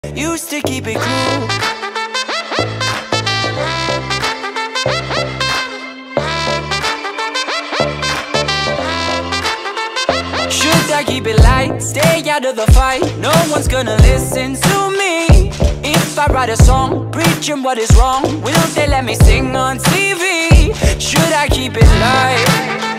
Used to keep it cool. Should I keep it light, stay out of the fight? No one's gonna listen to me. If I write a song, preaching what is wrong, will they let me sing on TV? Should I keep it light?